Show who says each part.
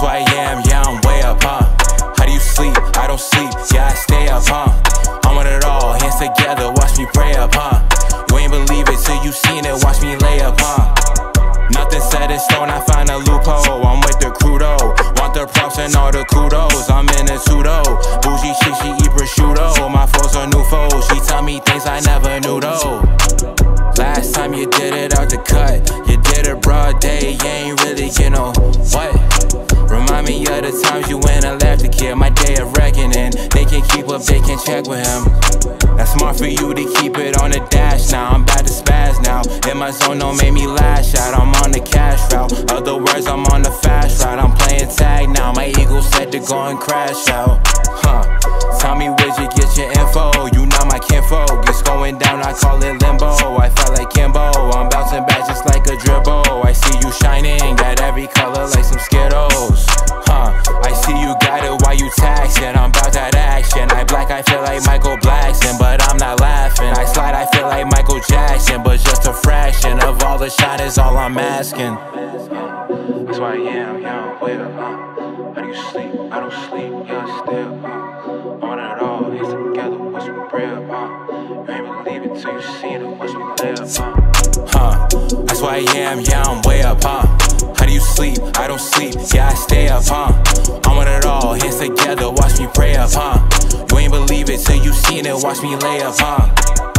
Speaker 1: I am, yeah, I'm way up, huh? How do you sleep? I don't sleep, yeah, I stay up, huh? I want it all, hands together, watch me pray up, huh? You ain't believe it till you seen it, watch me lay up, huh? Nothing set in stone, I find a loophole. I'm with the crew though, want the props and all the kudos. I'm in a pseudo, bougie chick, she eat prosciutto. My foes are new foes, she tell me things I never knew though. Last time you did it out the cut, you did it broad day, you ain't really get no what? Remind me of the times you went and left the kid, my day of reckoning. They can keep up, they can check with him. That's smart for you to keep it on the dash now. I'm about to spaz now, in my zone, don't make me lash out. I'm on the cash route, other words, I'm on the fast route. I'm playing tag now, my ego set to go and crash out. Tell me where'd you get your info, you know my kinfolk. It's going down, I call it limbo. I felt like Kimbo, I'm bouncing back just like a dribble. I see you shining, got every color like some Skittles. I see you got it while you taxing, I'm about that action. I black, I feel like Michael Blackson, but I'm not laughing. I slide, I feel like Michael Jackson, but just a fraction of all the shot is all I'm asking. That's why I am, yeah, I'm way up, How do you sleep? I don't sleep, yeah, I stay up, I want it all, hands together, watch me pray up, You ain't believe it till you seen it, watch me lay up, That's why I am, yeah, I'm way up, How do you sleep? I don't sleep, yeah, I stay up, I want it all, hands together, watch me pray up, You ain't believe it till you seen it, watch me lay up,